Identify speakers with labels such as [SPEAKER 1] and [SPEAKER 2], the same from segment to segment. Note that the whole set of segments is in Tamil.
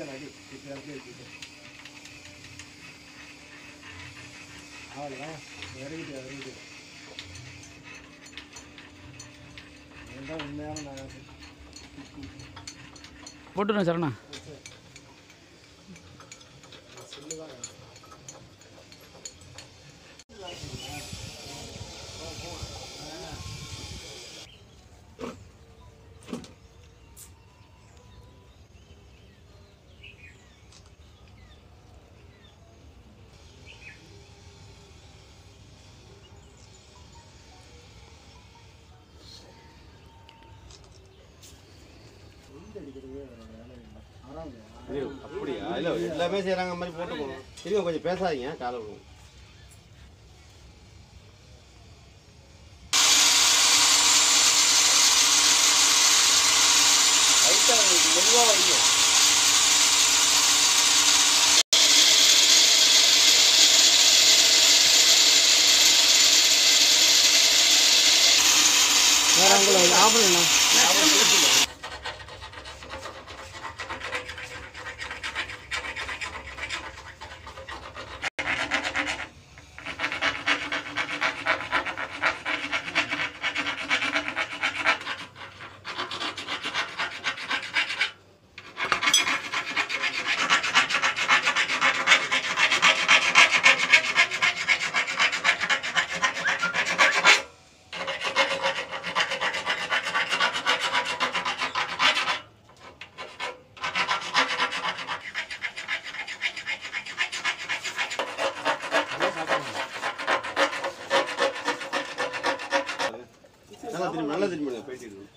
[SPEAKER 1] நடி அவ்வளோதான் இறங்கிட்டு இதுதான் உண்மையான நான்
[SPEAKER 2] போட்டுருவேன் சரணா.
[SPEAKER 1] சொல்லுவாங்க
[SPEAKER 3] அப்படியா? இல்லை எல்லாமே செய்கிறாங்க மாதிரி போட்டு போகணும். திரும்ப கொஞ்சம் பேசாதீங்க, காலை விடுவோம். மெதுவாக வைங்க.
[SPEAKER 1] வேற உங்களை ஆஃப்
[SPEAKER 3] நல்லா திரும்பி பேசிட்டு இருக்கோம்.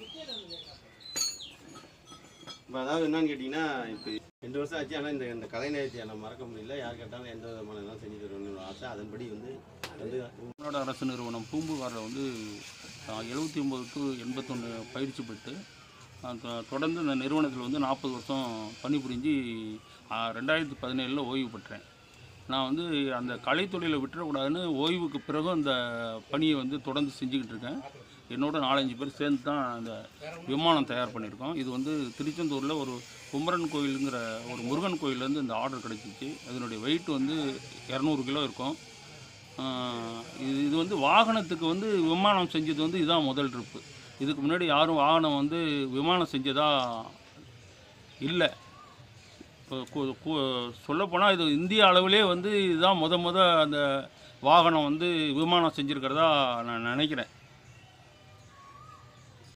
[SPEAKER 3] இப்போ அதாவது என்னன்னு கேட்டிங்கன்னா, இப்போ 2 வருஷம் ஆச்சு. ஆனால் இந்த கலை நேரத்தை நான் மறக்க முடியல. யார் கேட்டாலும் எந்த விதமான இதெல்லாம் செஞ்சு தருவேன்னு ஆசை. அதன்படி வந்து
[SPEAKER 2] தமிழ்நாடு அரசு நிறுவனம் பூம்புகாரில் வந்து 79 to 81 பயிற்சி பெற்று தொடர்ந்து இந்த நிறுவனத்தில் வந்து 40 வருஷம் பணிபுரிஞ்சு 2017 ஓய்வு பெற்றேன். நான் வந்து அந்த கலைத்தொழிலை விட்டுறக்கூடாதுன்னு ஓய்வுக்கு பிறகு அந்த பணியை வந்து தொடர்ந்து செஞ்சுக்கிட்டு இருக்கேன். என்னோட 4-5 பேர் சேர்ந்து தான் அந்த விமானம் தயார் பண்ணியிருக்கோம். இது வந்து திருச்செந்தூரில் ஒரு குமரன் கோயிலுங்கிற ஒரு முருகன் கோயிலேருந்து இந்த ஆர்டர் கிடச்சிச்சு. அதனுடைய வெயிட் வந்து 200 கிலோ இருக்கும். இது வந்து வாகனத்துக்கு வந்து விமானம் செஞ்சது வந்து இதுதான் முதல் ட்ரிப்பு. இதுக்கு முன்னாடி யாரும் வாகனம் வந்து விமானம் செஞ்சதாக இல்லை. இப்போ சொல்லப்போனால் இது இந்திய அளவிலே வந்து இதுதான் முத அந்த வாகனம் வந்து விமானம் செஞ்சுருக்கிறதா நான் நினைக்கிறேன்.